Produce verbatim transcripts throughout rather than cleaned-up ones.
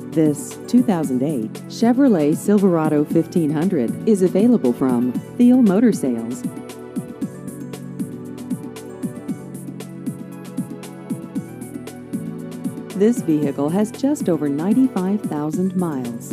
This two thousand eight Chevrolet Silverado fifteen hundred is available from Thiel Motor Sales. This vehicle has just over ninety-five thousand miles.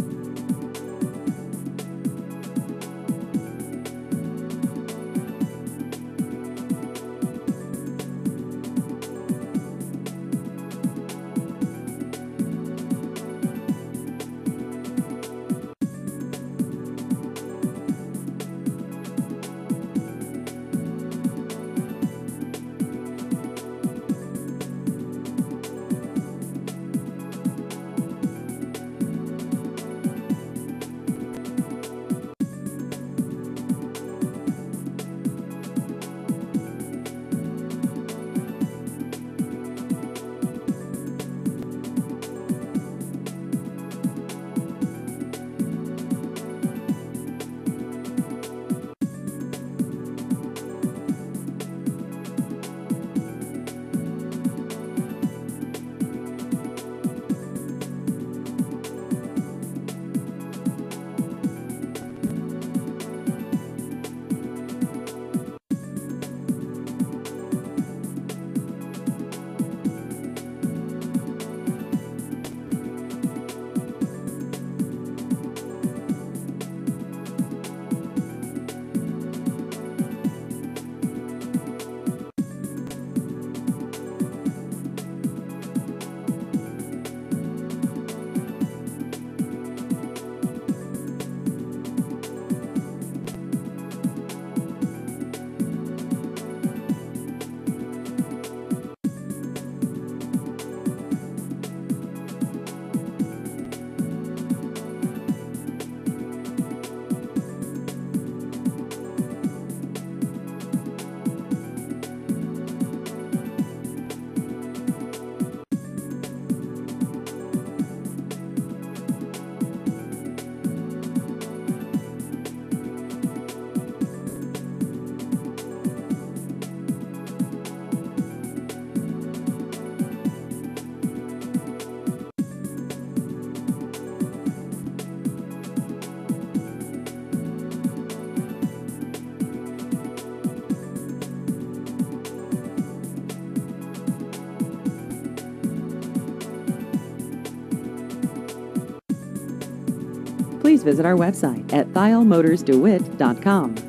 Please visit our website at thiel motors dewitt dot com.